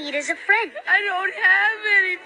need as a friend. I don't have any